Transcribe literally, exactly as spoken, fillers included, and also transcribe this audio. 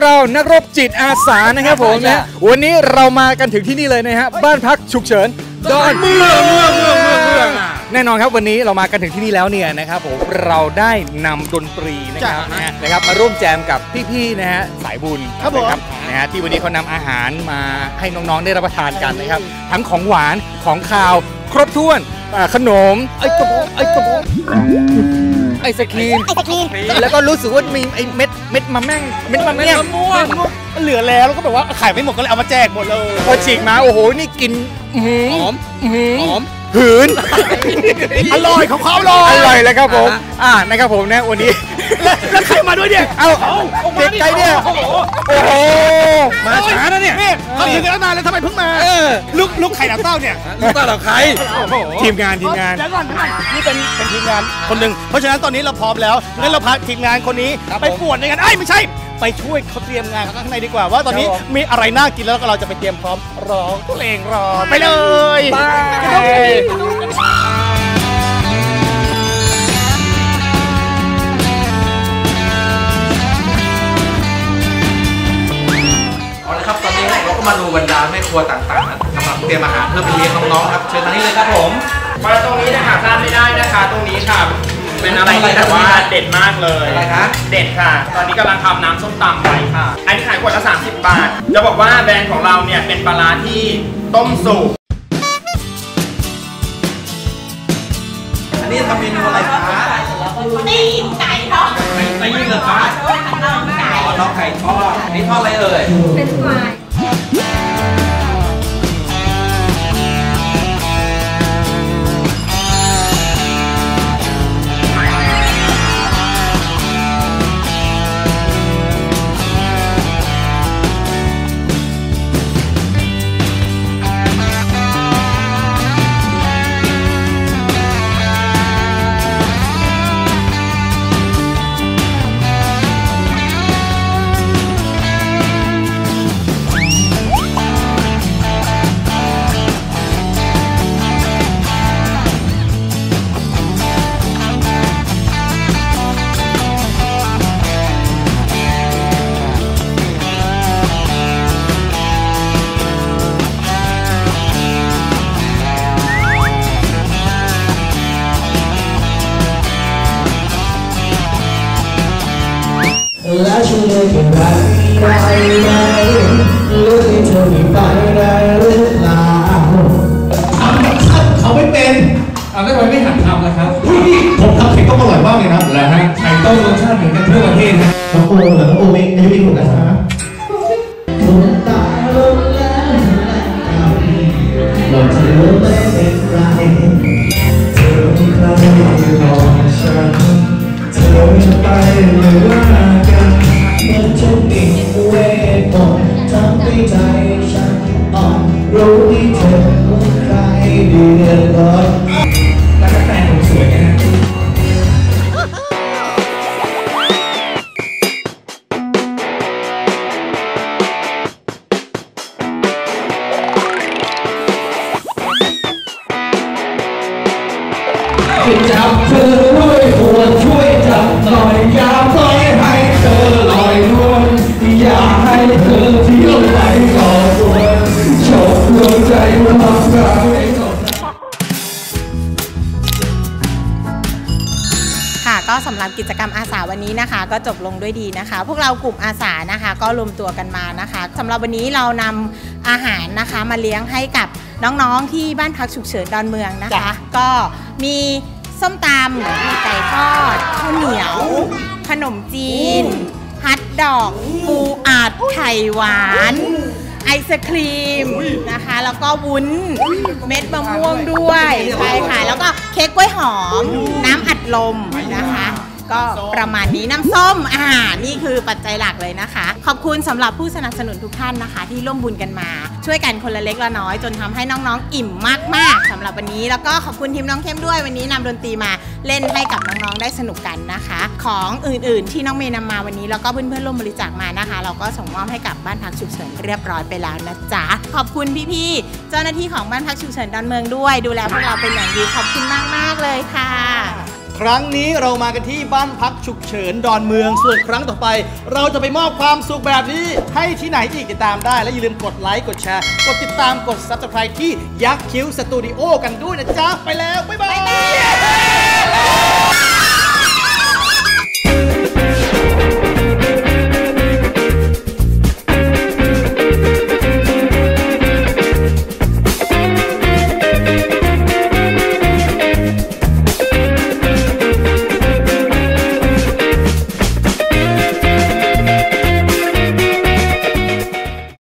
เรานักรบจิตอาสานะครับผมนะวันนี้เรามากันถึงที่นี่เลยนะฮะบ้านพักฉุกเฉินดอนเมืองเมืองเมืองเมืองเมืองแน่นอนครับวันนี้เรามากันถึงที่นี่แล้วเนี่ยนะครับผมเราได้นำดนตรีนะครับนะครับมาร่วมแจมกับพี่ๆนะฮะสายบุญครับผมนะฮะที่วันนี้เขานำอาหารมาให้น้องๆได้รับประทานกันนะครับทั้งของหวานของคาวครบถ้วนขนมไอ้กระบอกไอ้กระบอกไอศครีมไอศครีมแล้วก็รู้สึกว่ามีไอเม็ดเม็ดมะแม่งเม็ดมะแม่งม่วงเหลือแล้วแล้วก็แบบว่าขายไม่หมดก็เลยเอามาแจกหมดเลยพอฉีกมาโอ้โหนี่กินหอมหอมหืนอร่อยของเขาเลยอร่อยเลยครับผมอ่านะครับผมนะวันนี้แล้วใครมาด้วยเนี่ยเอาเด็กใจเนี่ยโอ้โหมาช้านะเนี่ยเขาถึงกันนานแล้วทำไมเพิ่งมาลูกลูกไข่ดาวเต้าเนี่ยลูกเต้าเราใครทีมงานทีมงานเดี๋ยวก่อนนี่เป็นเป็นทีมงานคนหนึ่งเพราะฉะนั้นตอนนี้เราพร้อมแล้วงั้นเราพาทีมงานคนนี้ไปป่วนในงานไอ้ไม่ใช่ไปช่วยเขาเตรียมงานข้างในดีกว่าว่าตอนนี้มีอะไรน่ากินแล้วก็เราจะไปเตรียมพร้อมร้องเพลงรอไปเลยเอาละครับตอนนี้เราก็มาดูบรรดาแม่ครัวต่างๆนะกำลังเตรียมอาหารเพื่อไปเลี้ยงน้องๆครับเชิญทางนี้เลยครับผมมาตรงนี้นะคะพลาดไม่ได้นะคะตรงนี้ค่ะเป็นอะไรที่แบบว่าเด็ดมากเลยอะไรคะเด็ดค่ะตอนนี้กำลังทำน้ำส้มตำไปค่ะอันนี้ขายขวดละสามสิบบาทจะบอกว่าแบรนด์ของเราเนี่ยเป็นปลาร้าที่ต้มสุกอันนี้ทำเมนูอะไรคะตีนไก่ทอดตีนเหรอคะน้องไก่น้องไก่ทอดนี่ทอดอะไรเอ่ยเป็นควายและฉันเลยเป็นไรได้ไหมหรือที่เธอไม่ไปได้หรือเปล่าทำแบบชัดเขาไม่เป็นเอาได้ไหมไม่หัดทำแล้วครับผมทำไข่ต้มอร่อยมากเลยนะแล้วฮะไข่ต้มรสชาติเหมือนกันทั่วประเทศนะน้องโอเหรอน้องโอไม่อายุกี่ขวบแล้วฮะคนตายลงแล้วเราเธอไม่เป็นไรเธอที่ใครรอฉันเธอจะไปหรือว่ากันเมื่อทุกสิ่งเวทมนต์ทำให้ใจฉันอ่อนรู้ที่เธอใครเดือดร้อนแล้วก็แฟนผมสวยนะจับเธอด้วยหัวช่วยจับหน่อยอย่าปล่อยให้เธอลอยนวลอย่าให้เธอเที่ยวไปก่อตัวโชคดวงใจความรักไม่สนค่ะก็สำหรับกิจกรรมอาสาวันนี้นะคะก็จบลงด้วยดีนะคะพวกเรากลุ่มอาสานะคะก็รวมตัวกันมานะคะสำหรับวันนี้เรานำอาหารนะคะมาเลี้ยงให้กับน้องๆที่บ้านพักฉุกเฉินดอนเมืองนะคะก็มีส้มตำมีไก่ทอดข้าวเหนียวขนมจีนฮัทดอกปูอัดไข่หวานไอศครีมนะคะแล้วก็วุ้นเม็ดมะม่วงด้วยใช่ค่ะแล้วก็เค้กกล้วยหอมน้ำอัดลมนะคะก็ประมาณนี้น้ำส้มอ่านี่คือปัจจัยหลักเลยนะคะขอบคุณสำหรับผู้สนับสนุนทุกท่านนะคะที่ร่วมบุญกันมาช่วยกันคนละเล็กละน้อยจนทำให้น้องๆอิ่มมากๆสำหรับวันนี้แล้วก็ขอบคุณทีมน้องเข้มด้วยวันนี้นำดนตรีมาเล่นให้กับน้องๆได้สนุกกันนะคะของอื่นๆที่น้องเมย์นำมาวันนี้แล้วก็เพื่อนๆร่วมบริจาคมานะคะเราก็ส่งมอบให้กับบ้านพักฉุกเฉินเรียบร้อยไปแล้วนะจ๊ะขอบคุณพี่ๆเจ้าหน้าที่ของบ้านพักฉุกเฉินดอนเมืองด้วยดูแลพวกเราเป็นอย่างดีขอบคุณมากๆเลยค่ะครั้งนี้เรามากันที่บ้านพักฉุกเฉินดอนเมืองส่วนครั้งต่อไป เราจะไปมอบความสุขแบบนี้ให้ที่ไหนอีกติดตามได้และอย่าลืมกดไลค์กดแชร์กดติดตามกด ซับสไครบ์ ที่ยักษ์คิ้วสตูดิโอกันด้วยนะจ๊ะไปแล้วบ๊ายบาย